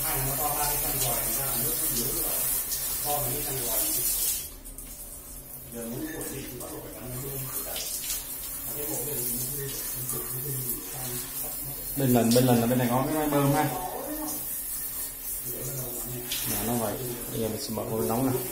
Bên lần là bên này có cái máy bơm ha. Nó vậy. Bây giờ mình sẽ mở nồi nóng này.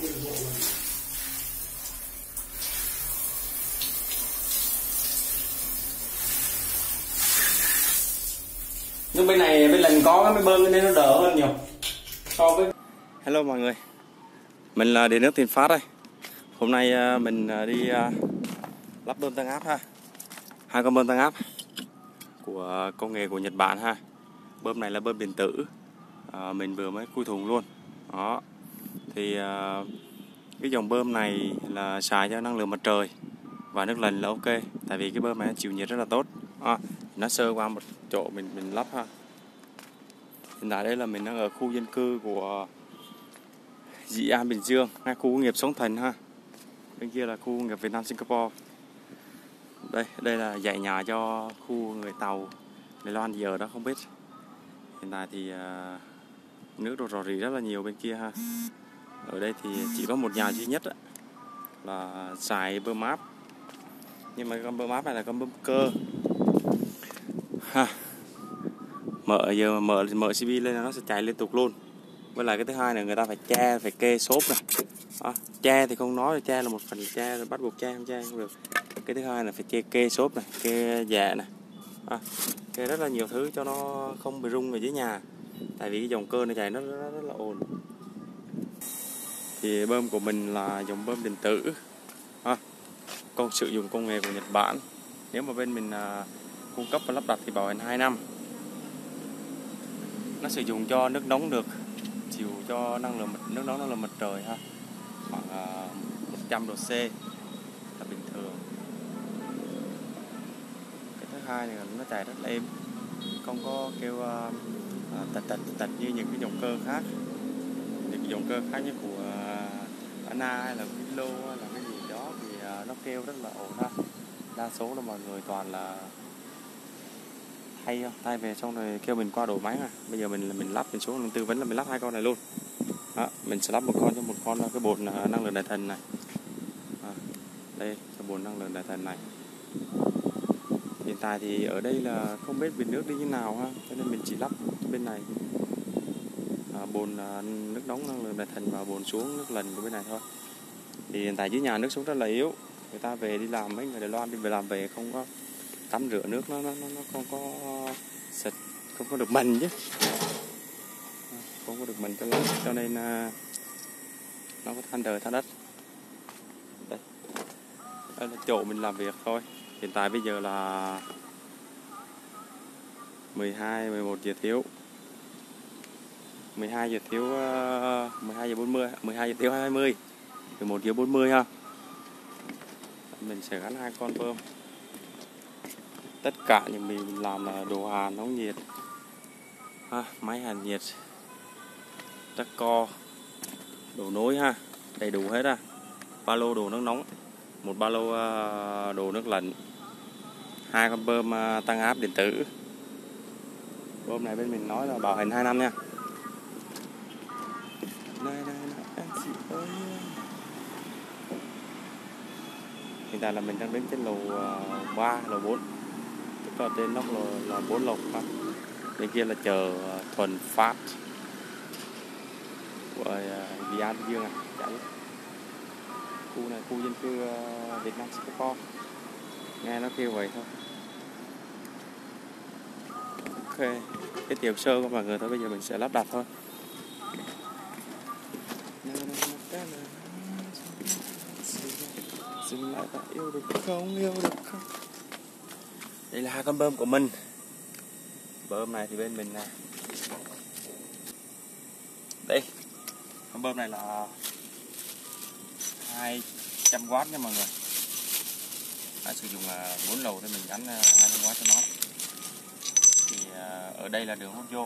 Nhưng bên này bên lần có cái máy bơm nên nó đỡ hơn nhiều so với. Hello mọi người, mình là Điện Nước Thịnh Phát đây. Hôm nay mình đi lắp bơm tăng áp ha. Hai con bơm tăng áp của công nghệ của Nhật Bản ha. Bơm này là bơm điện tử, mình vừa mới khui thùng luôn đó. Thì cái dòng bơm này là xài cho năng lượng mặt trời và nước lần là ok, tại vì cái bơm này chịu nhiệt rất là tốt. Nó sơ qua một chỗ mình lắp ha. Hiện tại đây là mình đang ở khu dân cư của Dị An Bình Dương, ngay khu công nghiệp Sóng Thần ha. Bên kia là khu công nghiệp Việt Nam Singapore. Đây là dãy nhà cho khu người Tàu Đài Loan giờ đó không biết. Hiện tại thì nước đổ rò rỉ rất là nhiều bên kia ha. Ở đây thì chỉ có một nhà duy nhất là xài bơm áp, nhưng mà con bơm áp này là con bơm cơ ha. Mở CB lên là nó sẽ chạy liên tục luôn. Với lại cái thứ hai là người ta phải che, phải kê xốp này đó. Che thì không nói, che là một phần che rồi bắt buộc che không được. Cái thứ hai là phải kê xốp này, kê dạ này kê rất là nhiều thứ cho nó không bị rung ở dưới nhà, tại vì cái dòng cơ này chạy nó rất là ồn. Thì bơm của mình là dòng bơm điện tử sử dụng công nghệ của Nhật Bản. Nếu mà bên mình cung cấp và lắp đặt thì bảo hành 2 năm. Nó sử dụng cho nước nóng được, chịu cho nước nóng năng lượng mặt trời ha, khoảng 100 độ C là bình thường. Cái thứ hai là nó chạy rất là êm, không có kêu tật như những cái dòng cơ khác. Những cái dòng cơ khác như của Anna hay là Kilo hay là cái gì đó thì nó kêu rất là ổn ha. Đa số là mọi người toàn là thay về xong rồi kêu mình qua đổi máy à. Bây giờ mình lắp, mình xuống mình tư vấn là mình lắp hai con này luôn đó. Mình sẽ lắp một con cho một con là cái bồn năng lượng đại thần này đây, cái bồn năng lượng đại thần này. Hiện tại thì ở đây là không biết bình nước đi như nào ha, cho nên mình chỉ lắp bên này bồn nước nóng năng lượng đại thần và bồn xuống nước lần của bên này thôi. Thì hiện tại dưới nhà nước xuống rất là yếu, người ta về đi làm, mấy người Đài Loan đi về làm về không có tắm rửa nước, nó không có sạch, không có được mần chứ, không có được mần cho nên nó có than trời than đất. Đây là chỗ mình làm việc thôi. Hiện tại bây giờ là 11 giờ thiếu 12 giờ thiếu 12 giờ 40, 12 giờ thiếu 20, 11 giờ 40 ha. Mình sẽ gắn hai con bơm. Tất cả những mình làm là đồ hàn nóng nhiệt máy hàn nhiệt, trắc co, đồ nối ha, đầy đủ hết á. Ba lô đồ nước nóng, một ba lô đồ nước lạnh, hai con bơm tăng áp điện tử. Bơm này bên mình nói là bảo hành 2 năm nha. Hiện tại là mình đang đến trên lầu 3, lầu 4, tức là trên nóc là 4 lầu ha. Bên kia là chợ Thuần Phát của Dị An Bình Dương chạy. Khu này khu dân cư Việt Nam Singapore, nghe nó kêu vậy thôi. Ok, cái tiểu sơ của mọi người thôi, bây giờ mình sẽ lắp đặt thôi. Dừng lại ta yêu được không, yêu được không. Đây là hai con bơm của mình. Bơm này thì bên mình nè. Đây, con bơm này là 200W nha mọi người. Đã sử dụng là 4 lầu thì mình gắn 200W cho nó. Thì ở đây là đường hút vô.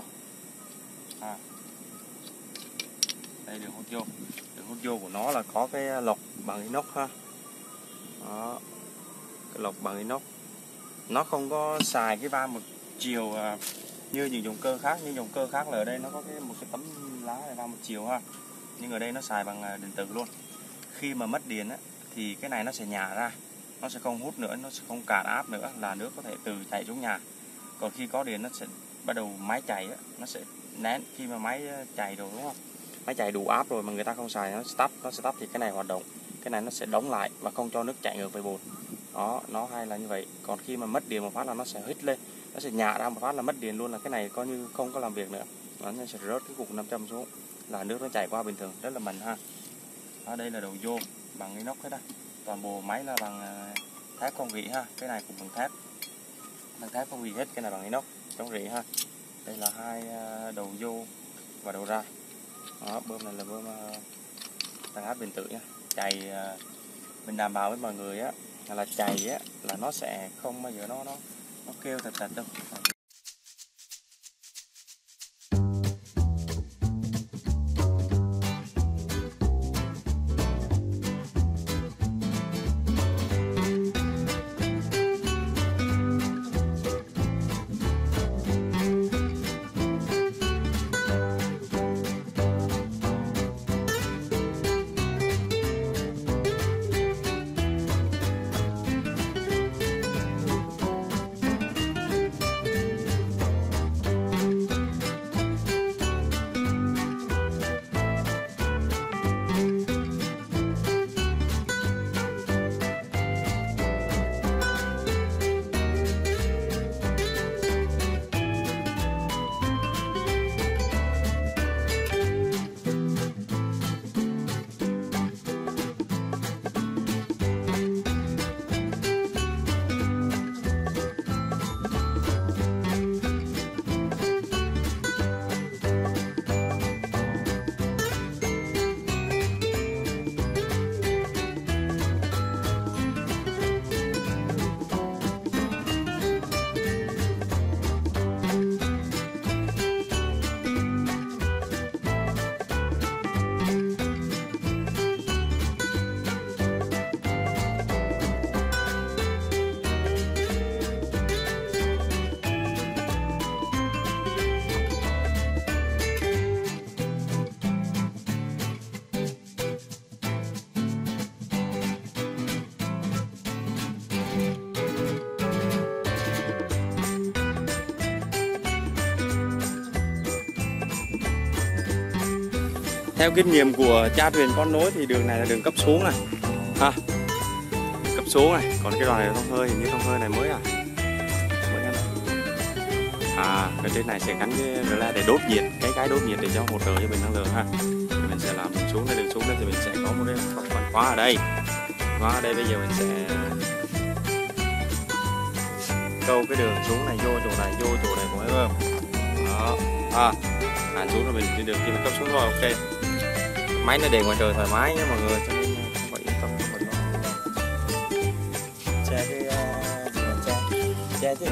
Đây đường hút vô. Đường hút vô của nó là có cái lọc bằng inox ha. Đó. Cái lọc bằng inox. Nó không có xài cái van một chiều như những dòng cơ khác. Như dòng cơ khác là ở đây nó có một cái tấm lá này vào một chiều ha, nhưng ở đây nó xài bằng điện tử luôn. Khi mà mất điện á, thì cái này nó sẽ nhả ra, nó sẽ không hút nữa, nó sẽ không cản áp nữa, là nước có thể từ chảy xuống nhà. Còn khi có điện nó sẽ bắt đầu máy chạy á, nó sẽ nén. Khi mà máy chạy rồi đúng không, máy chạy đủ áp rồi mà người ta không xài, nó stop thì cái này hoạt động, cái này nó sẽ đóng lại và không cho nước chảy ngược về bồn. Đó, nó hay là như vậy. Còn khi mà mất điện một phát là nó sẽ hít lên, nó sẽ nhả ra một phát là mất điện luôn, là cái này coi như không có làm việc nữa. Nó sẽ rớt cái cục 500 xuống, là nước nó chảy qua bình thường, rất là mạnh ha. Ở đây là đầu vô bằng inox hết đây, toàn bộ máy là bằng thép không rỉ ha. Cái này cũng bằng thép không rỉ hết, cái này bằng inox chống rỉ ha. Đây là hai đầu vô và đầu ra. Đó, bơm này là bơm tăng áp điện tử nha. Chày mình đảm bảo với mọi người á, là chày á là nó sẽ không bao giờ nó kêu thật đâu. Theo kinh nghiệm của cha truyền con nối thì đường này là đường cấp xuống này ha, cấp xuống này. Còn cái đoạn này thông hơi, hình như thông hơi này mới cái trên này sẽ gắn cái relay để đốt nhiệt, cái đốt nhiệt để cho hỗ trợ cho bình năng lượng ha. Thì mình sẽ làm đường xuống đây thì mình sẽ có một cái phần khóa ở đây. Khóa ở đây bây giờ mình sẽ câu cái đường xuống này vô chỗ này của máy bơm. Đó, hạn xuống rồi mình đi đường khi mình cấp xuống thôi. Ok, máy nó để ngoài trời thoải mái nhé mọi người, cho nên không phải yên tâm, không phải lo che cái che chứ.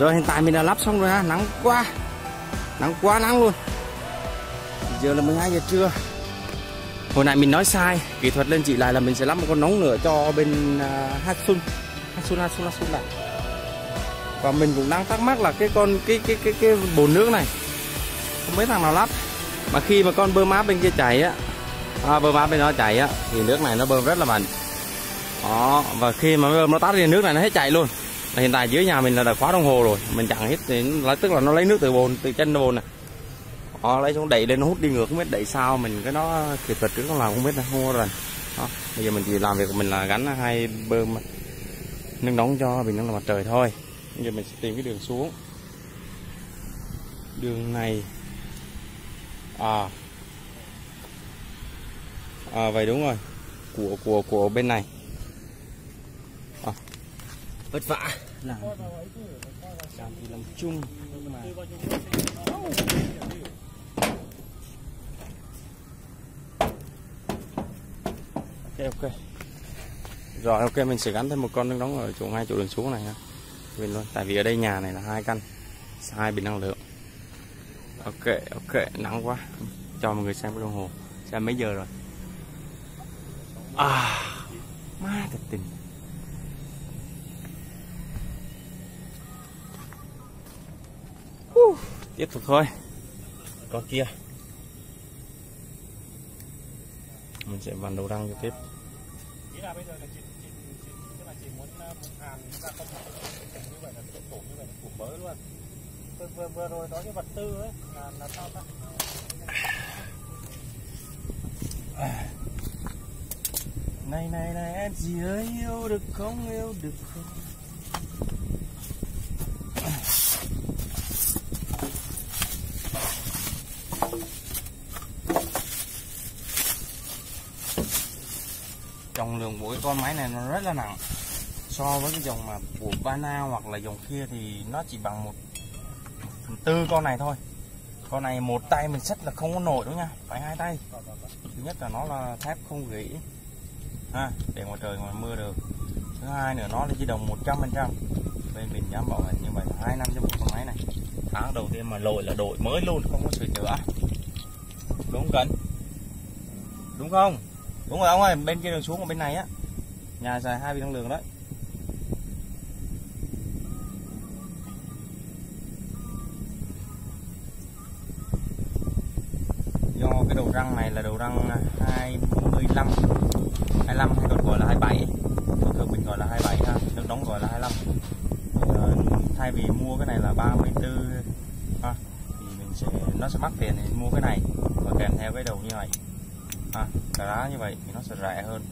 Rồi hiện tại mình đã lắp xong rồi ha, nắng quá nắng luôn. Giờ là 12 giờ trưa. Hồi nãy mình nói sai, kỹ thuật lên chỉ lại là mình sẽ lắp một con nóng nữa cho bên Hatsun này. Và mình cũng đang thắc mắc là cái bồn nước này không biết thằng nào lắp. Mà khi mà con bơm áp bên kia chảy á, bơm áp bên đó chảy á thì nước này nó bơm rất là mạnh. Đó, và khi mà bơm nó tắt thì nước này nó hết chảy luôn. Hiện tại dưới nhà mình là đã khóa đồng hồ rồi, mình chẳng hết thì tức là nó lấy nước từ bồn, từ chân bồn này. Lấy xuống đẩy lên nó hút đi ngược, không biết đẩy sao mình cái nó kỹ thuật trước nó làm không biết là không có rồi. Đó, bây giờ mình chỉ làm việc của mình là gắn hai bơm nước nóng cho bình năng là mặt trời thôi. Bây giờ mình sẽ tìm cái đường xuống. Đường này vậy đúng rồi, của bên này. Vất vả làm thì làm chung nhưng mà ok rồi, ok mình sẽ gắn thêm một con nước nóng ở chỗ ngay chỗ đường xuống này nha, quên luôn, tại vì ở đây nhà này là 2 căn, 2 bình năng lượng. Ok nắng quá, cho mọi người xem cái đồng hồ xem mấy giờ rồi. Má thật tình. Tiếp tục thôi. Con kia mình sẽ vặn đầu răng cho tiếp. Ý là bây giờ là chị muốn hàn ra không như vậy là tổ như vậy là củ mới luôn. Vừa rồi có cái vật tư ấy là sao ta? Này em gì ơi, yêu được không, yêu được không? Trọng lượng của cái con máy này nó rất là nặng, so với cái dòng mà của Vana hoặc là dòng kia thì nó chỉ bằng 1/4 con này thôi. Con này một tay mình xách là không có nổi đâu nha, phải 2 tay. Thứ nhất là nó là thép không gỉ để ngoài trời ngoài mưa được. Thứ hai nữa nó là di động 100%. Bên mình dám bảo hành như vậy là 2 năm cho một con máy này. Tháng đầu tiên mà lội là đội mới luôn, không có sửa chữa. Đúng không Cẩn? Đúng không? Đúng rồi ông ơi, bên kia đường xuống ở bên này á, nhà xài 2 bình năng lượng đấy. Do cái đầu răng này là đầu răng 25 hay còn gọi là 27. Thường mình gọi là 27 ha, nước nóng gọi là 25. Thay vì mua cái này là 34 ha, thì nó sẽ mắc tiền thì mua cái này và kèm theo cái đầu như này. Cả đá như vậy thì nó sẽ rẻ hơn.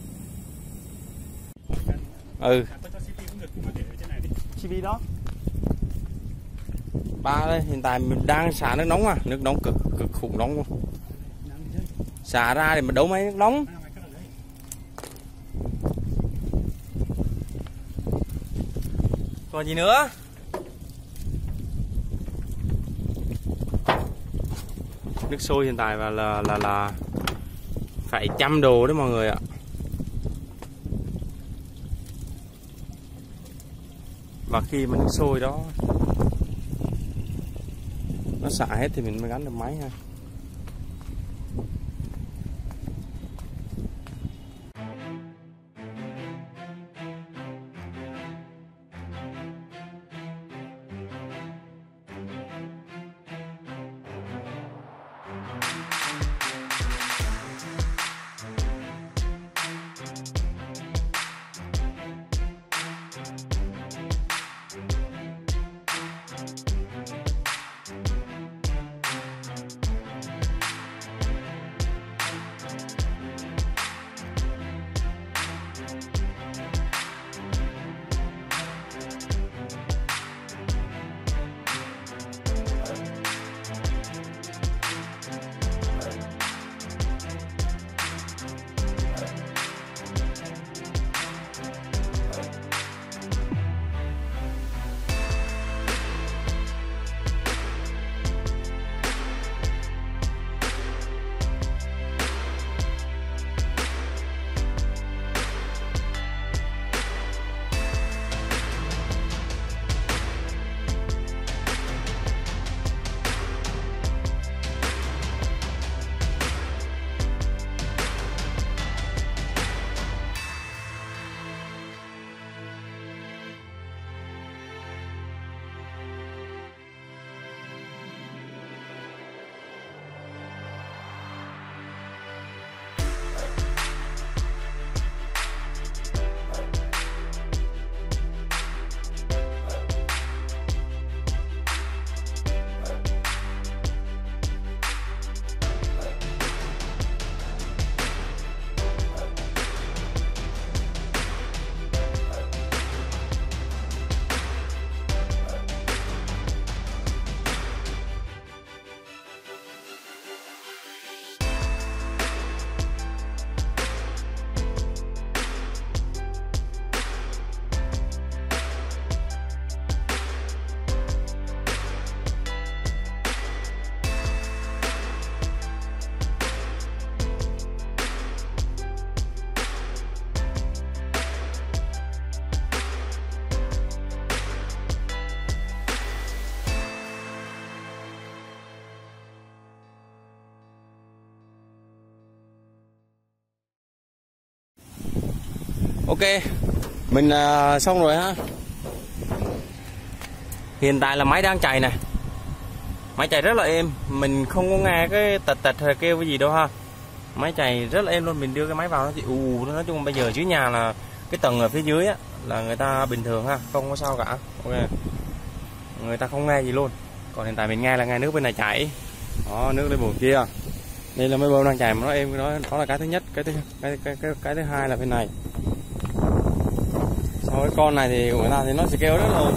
CV đó. Ba đây, hiện tại mình đang xả nước nóng nước nóng cực khủng nóng luôn. Xả ra để mà đấu máy nước nóng. Còn gì nữa? Nước sôi hiện tại và là phải 100 độ đấy mọi người ạ. Và khi mà nước sôi đó nó xả hết thì mình mới gắn được máy ha. Ok, mình xong rồi ha. Hiện tại là máy đang chạy này, máy chạy rất là êm, mình không có nghe cái tật hay kêu cái gì đâu ha. Máy chạy rất là êm luôn, mình đưa cái máy vào nó thì nói chung bây giờ dưới nhà là cái tầng ở phía dưới á là người ta bình thường ha, không có sao cả. Ok, người ta không nghe gì luôn. Còn hiện tại mình nghe là nghe nước bên này chảy, đó, nước lên bồn kia. Đây là mấy bơm đang chảy mà nó êm, đó là cái thứ nhất. Cái thứ hai là bên này. Sau cái con này thì của người ta thì nó sẽ kêu rất là ồn.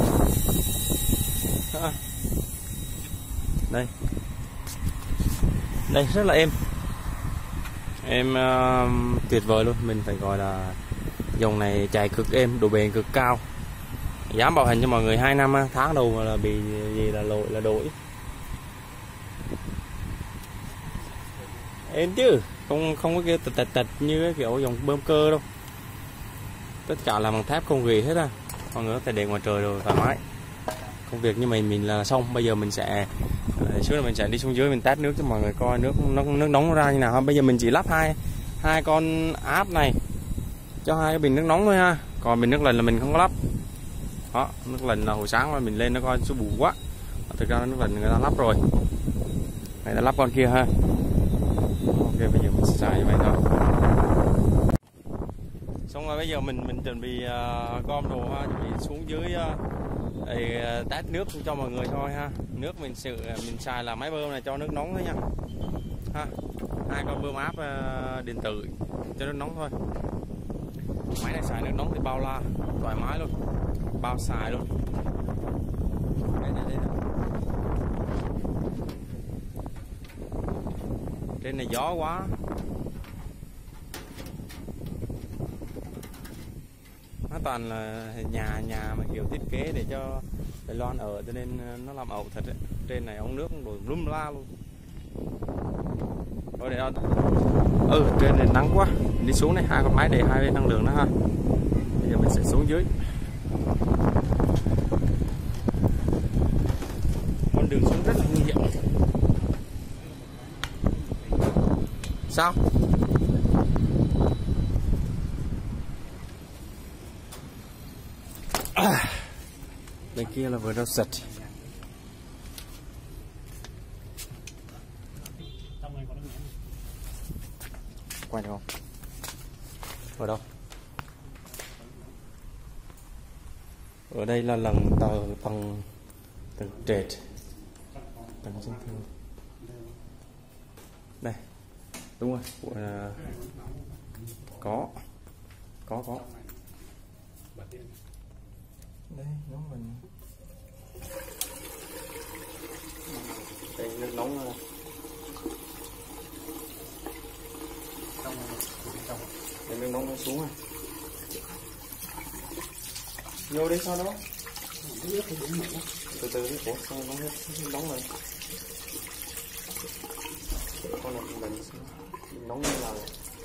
Đây rất là êm, tuyệt vời luôn. Mình phải gọi là dòng này chạy cực êm, độ bền cực cao. Dám bảo hành cho mọi người 2 năm, tháng đầu mà là bị gì là đổi. Êm chứ, không có kia tật như cái kiểu dòng bơm cơ đâu. Tất cả là bằng thép không gỉ hết á. Mọi người có thể để ngoài trời rồi thoải mái. Công việc như mình là xong. Bây giờ mình sẽ mình sẽ đi xuống dưới mình test nước cho mọi người coi nước nóng nó ra như nào. Bây giờ mình chỉ lắp hai con áp này cho hai cái bình nước nóng thôi ha. Còn bình nước lạnh là mình không có lắp. Đó, nước lạnh là hồi sáng mà mình lên nó coi số bù quá. Thực ra nước lạnh người ta lắp rồi. Người ta lắp con kia ha. Ok, bây giờ mình sẽ xài như vậy thôi. Xong rồi bây giờ mình chuẩn bị gom đồ ha, chuẩn bị xuống dưới để test nước cho mọi người thôi ha. Nước mình xài là máy bơm này cho nước nóng thôi nha. Ha. Hai con bơm áp điện tử cho nước nóng thôi. Máy này xài nước nóng thì bao la, thoải mái luôn, bao xài luôn. Đây. Trên này gió quá. Nó toàn là nhà mà kiểu thiết kế để cho Đài Loan ở, cho nên nó làm ẩu thật đấy. Trên này ống nước đổ lum la luôn. Thôi để trên này nắng quá, đi xuống này, hai con máy để hai bên năng lượng đó ha. Bây giờ mình sẽ xuống dưới. Con đường xuống rất là nguy hiểm. Sao? Bên kia là vườn rau sạch. Quay được không? Ở đâu? Ở đây là tầng trệt, tầng trên thường. Đây, đúng rồi. Có. Đây, nóng mình. Đây nước nóng. Đây nước nóng nó xuống rồi. Vô đi sau đó. Từ từ đi, cổ sao nóng hết, nóng rồi. Con này mình nóng như là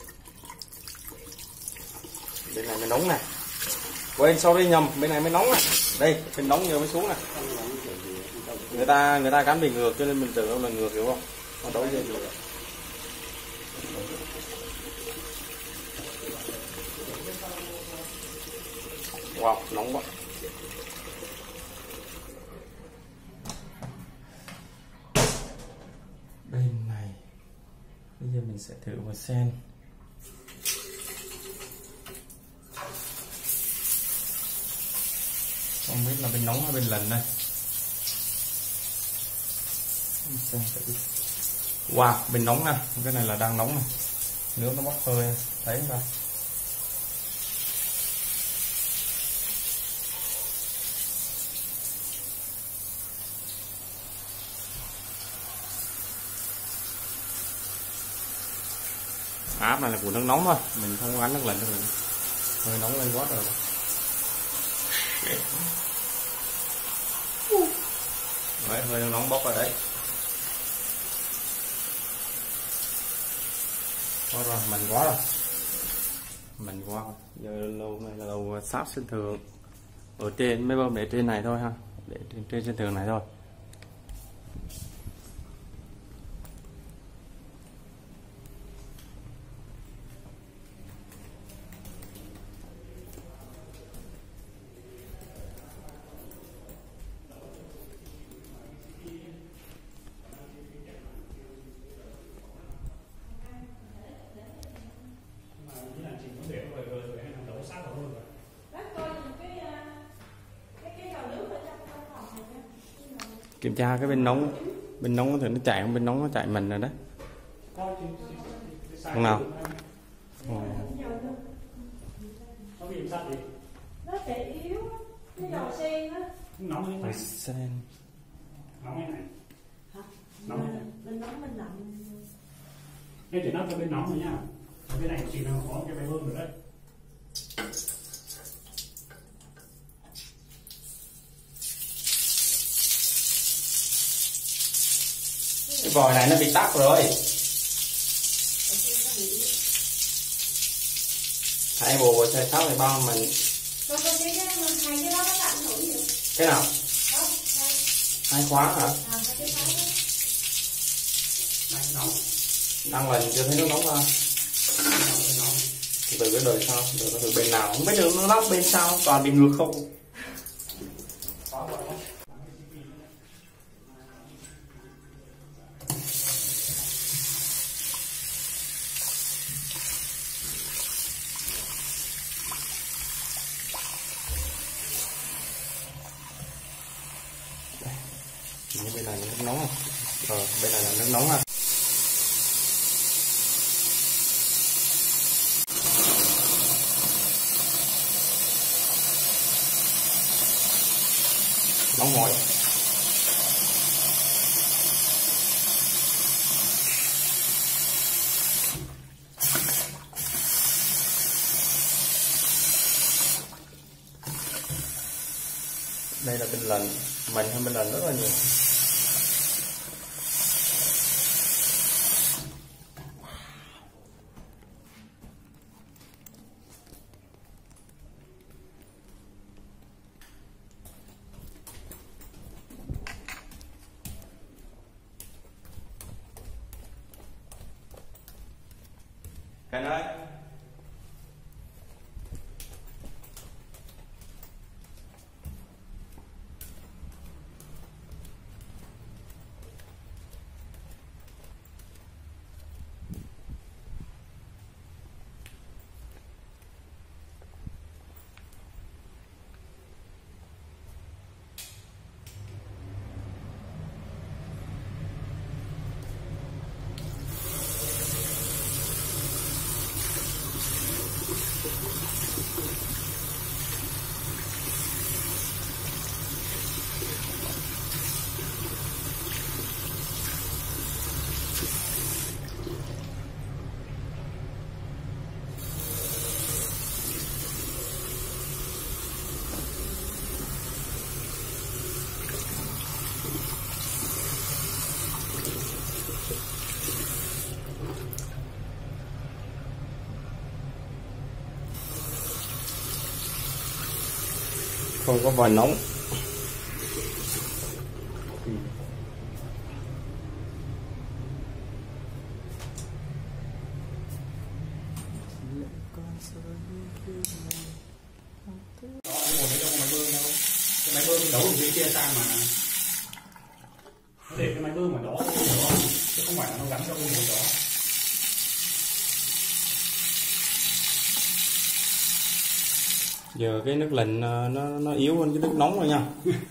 bên này mới nóng này. Quên, sau đây nhầm, bên này mới nóng này. Đây, bên nóng giờ mới xuống này. Người ta gắn bình ngược cho nên mình tưởng là ngược, hiểu không? Nó đấu lên rồi. Wow, nóng quá. Bên này bây giờ mình sẽ thử một sen. Không biết là bên nóng hay bên lạnh đây. Wow, bên nóng nè, cái này là đang nóng này. Nước nó bốc hơi, thấy không ta? Áp này là của nước nóng thôi, mình không có gắn nước lạnh cho mình. Hơi nóng lên quá rồi. Đấy, hơi nước nóng bốc vào đấy. Quá rồi, mình quá rồi. Mình quá rồi. Giờ lầu này là lầu sáp sân thượng. Ở trên mấy bơm để trên này thôi ha. Để trên sân thượng này thôi. Kiểm tra cái bên nóng thì nó chạy không, bên nóng nó chạy mình rồi đấy. Không nào. Có bị sắt gì? Nó chạy yếu, cái dầu sen á. Nóng như này. Sen. Nóng như này. Hả? Nóng như này. Bên nóng bên lạnh. Em chỉ nắp cho bên nóng thôi nhá. Bên này chỉ là có cái máy bơm rồi đấy. Cái vòi này nó bị tắc rồi. Hãy bù xe 6 mình. Có cái hai cái đó nó lạnh nổi nhiều. Cái nào? Đó, Hai khóa hả? hai cái khóa đó. Này nóng. Đang lần chưa thấy nước nóng ra. Nóng. Từ cái đời sau, từ bên nào không biết được nó lắp bên sau, toàn bị ngược không. Bên này nước nóng à? Bên này là nước nóng à? Nóng ngồi. Đây là bên lạnh, mạnh hơn bên lạnh rất là nhiều. Cái ơi. Không có vòi nóng. Cái máy bơm đấu ở bên kia sang mà nó để cái máy bơm ở đó chứ không phải là nó gắn cho cái đó. Giờ cái nước lạnh nó yếu hơn cái nước nóng rồi nha.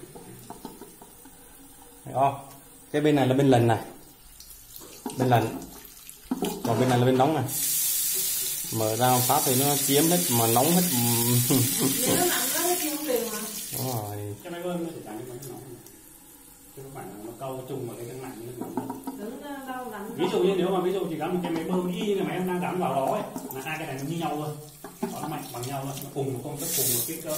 Thấy không? Cái bên này là bên lạnh này, bên lạnh, còn bên này là bên nóng này. Mở ra một phát thì nó chiếm hết mà nóng hết. Nếu nó lạnh quá thì không được mà. Đúng rồi. Cái máy bơm nó chỉ đánh cái máy nóng chứ không phải là nó câu chung vào cái lạnh như thế nào. Đâu lạnh. Ví dụ như nếu mà ví dụ chỉ gắn một cái máy bơm y như mà em đang gắn vào đó ấy, là hai cái này nó như nhau luôn, nó mạnh bằng nhau luôn, nó cùng một công suất, cùng một kích cỡ.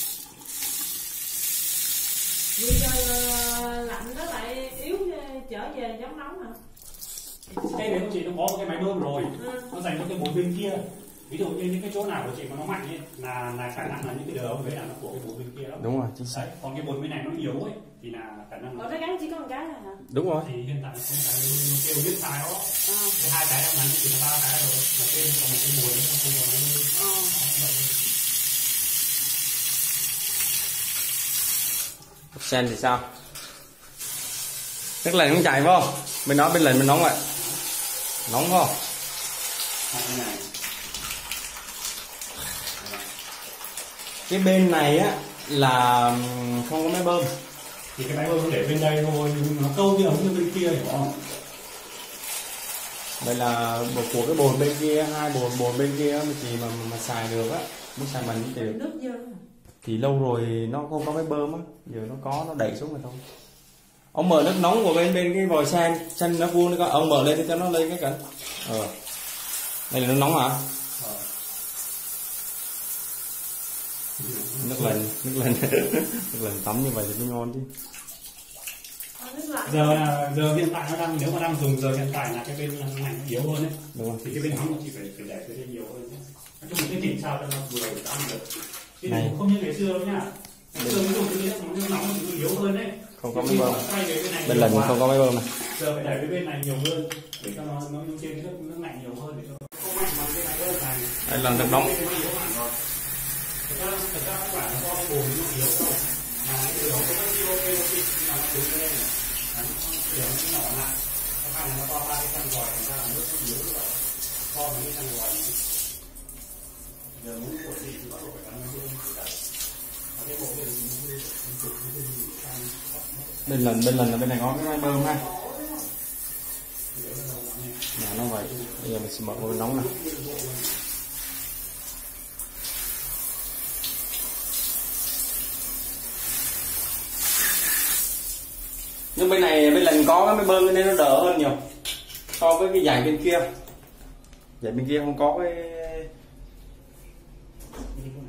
Vì giờ lạnh nó lại yếu trở về giống nóng hả? Cái đấy của chị nó có một cái máy bơm rồi, nó dành cho cái bốn bên kia. Ví dụ như những cái chỗ nào của chị mà nó mạnh ấy, là khả năng là những cái đường đấy là nó của cái bốn bên kia đó. Đúng rồi, chính xác. Đấy, còn cái bốn bên này nó yếu ấy thì là khả năng Ở đây gắn chỉ có một cái thôi hả? Đúng rồi. thì hiện tại không phải kêu biết sai đó. Cái hai cái em gắn thì là ba cái rồi, mà trên còn một cái bốn nó không có máy bơm. Sen thì sao? Nước lạnh không chạy phải không? Bên đó bên lạnh bên nóng vậy. Nóng không? Này. Cái bên này á là không có máy bơm. thì cái máy bơm nó để bên đây thôi, nhưng nó câu cái ống như bên kia hiểu không? Đây là một của cái bồn bên kia, hai bồn bên kia mà chị mà xài được á, muốn xài mình thì được. Nước dơ. Thì lâu rồi nó không có máy bơm á, giờ nó có nó đẩy xuống rồi thôi. Ông mở nước nóng của bên cái vòi xanh nó vuông đó, ông mở lên cho nó lên cái cảnh. Đây là nước nóng hả? Nước lần tắm như vậy thì mới ngon chứ. Giờ hiện tại nó đang, nếu mà đang dùng giờ hiện tại là cái bên này nó yếu hơn đấy, Đúng không? thì cái bên nóng nó chỉ phải để cái bên nhiều hơn nhé. Nói chung là cái chỉnh sao cho nó vừa ăn được. Cái này không như ngày xưa đâu nhá. Ngày xưa ví dụ cái nước nóng nó yếu hơn đấy. Không có máy bơm. Bên lần không có máy bơm này. Giờ phải đẩy cái bên này nhiều hơn để cho nó trên nước lạnh nhiều hơn để cho nó không mạnh bằng cái này hơn này. Đây là nước nóng. Thật ra các bạn có cái bồn nó yếu đâu. Mà cái điều đó nó chưa ok nó chỉnh nhưng mà nó đứng lên này. Điều nó nhỏ lại. Các bạn nó to 3 cái chân vòi thành ra là nước nó yếu như vậy. To với cái chân vòi này. Giờ muốn của gì thì bắt buộc phải cắn nó luôn. Cái bộ này Bên lần là bên này có cái máy bơm ha. Nó vậy. Bây giờ mình sẽ mở bên nóng này. Nhưng bên này bên lần có cái máy bơm nên nó đỡ hơn nhiều so với cái dải bên kia. Dải bên kia không có cái